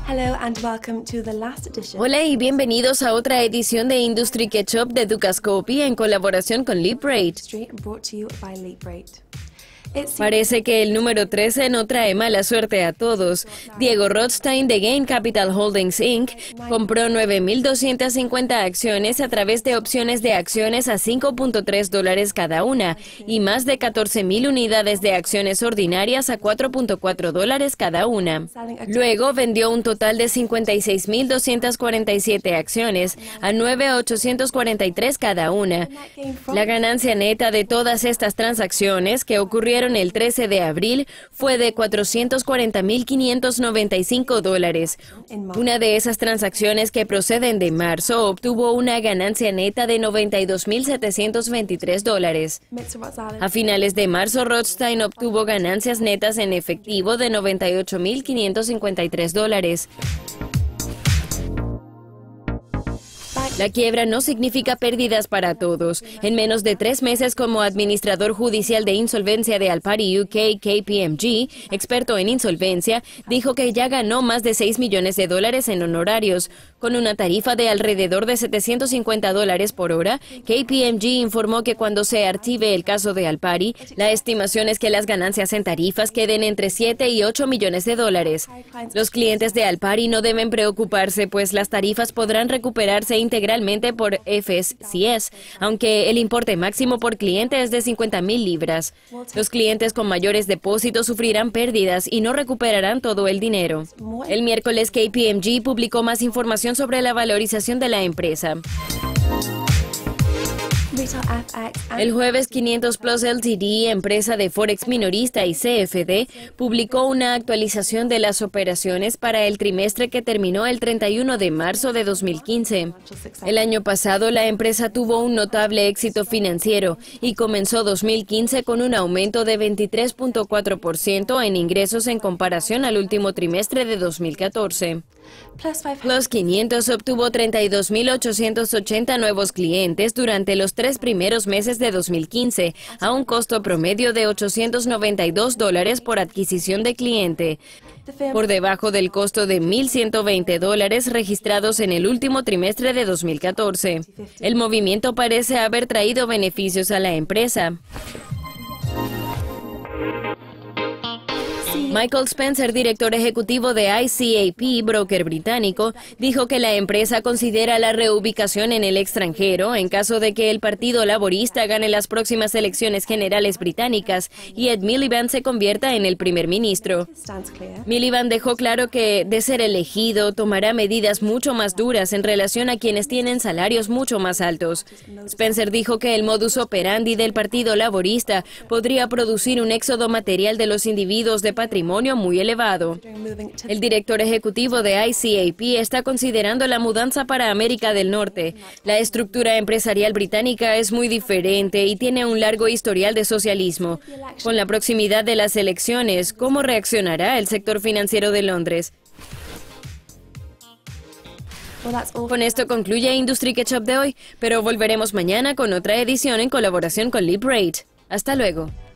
Hello and welcome to the last edition. Hola y bienvenidos a otra edición de Industry Catch-up de Dukascopy en colaboración con Leap Rate. Brought to you by Leap Rate. Parece que el número 13 no trae mala suerte a todos. Diego Rothstein de Gain Capital Holdings Inc. compró 9.250 acciones a través de opciones de acciones a $5.3 cada una y más de 14.000 unidades de acciones ordinarias a $4.4 cada una. Luego vendió un total de 56.247 acciones a $9.843 cada una. La ganancia neta de todas estas transacciones que ocurrieron el 13 de abril fue de $440.595. Una de esas transacciones que proceden de marzo obtuvo una ganancia neta de $92.723. A finales de marzo, Rothstein obtuvo ganancias netas en efectivo de $98.553. La quiebra no significa pérdidas para todos. En menos de 3 meses como administrador judicial de insolvencia de Alpari UK, KPMG, experto en insolvencia, dijo que ya ganó más de $6 millones en honorarios. Con una tarifa de alrededor de $750 por hora, KPMG informó que cuando se archive el caso de Alpari, la estimación es que las ganancias en tarifas queden entre $7 y $8 millones. Los clientes de Alpari no deben preocuparse, pues las tarifas podrán recuperarse integralmente por FSCS, aunque el importe máximo por cliente es de 50.000 libras. Los clientes con mayores depósitos sufrirán pérdidas y no recuperarán todo el dinero. El miércoles, KPMG publicó más información sobre la valorización de la empresa. El jueves, 500 Plus Ltd, empresa de Forex minorista y CFD, publicó una actualización de las operaciones para el trimestre que terminó el 31 de marzo de 2015. El año pasado, la empresa tuvo un notable éxito financiero y comenzó 2015 con un aumento de 23.4% en ingresos en comparación al último trimestre de 2014. Plus 500 obtuvo 32.880 nuevos clientes durante los 3 primeros meses de 2015, a un costo promedio de $892 por adquisición de cliente, por debajo del costo de $1.120 registrados en el último trimestre de 2014. El movimiento parece haber traído beneficios a la empresa. Michael Spencer, director ejecutivo de ICAP, broker británico, dijo que la empresa considera la reubicación en el extranjero en caso de que el Partido Laborista gane las próximas elecciones generales británicas y Ed Miliband se convierta en el primer ministro. Miliband dejó claro que, de ser elegido, tomará medidas mucho más duras en relación a quienes tienen salarios mucho más altos. Spencer dijo que el modus operandi del Partido Laborista podría producir un éxodo material de los individuos de patrimonio muy elevado. El director ejecutivo de ICAP está considerando la mudanza para América del Norte. La estructura empresarial británica es muy diferente y tiene un largo historial de socialismo. Con la proximidad de las elecciones, ¿cómo reaccionará el sector financiero de Londres? Con esto concluye Industry Catch-up de hoy, pero volveremos mañana con otra edición en colaboración con Leap Rate. Hasta luego.